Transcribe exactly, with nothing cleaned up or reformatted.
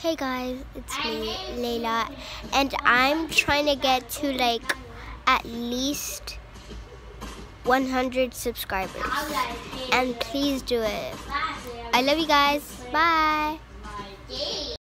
Hey guys, it's me, Layla, and I'm trying to get to like at least one hundred subscribers. And please do it. I love you guys. Bye.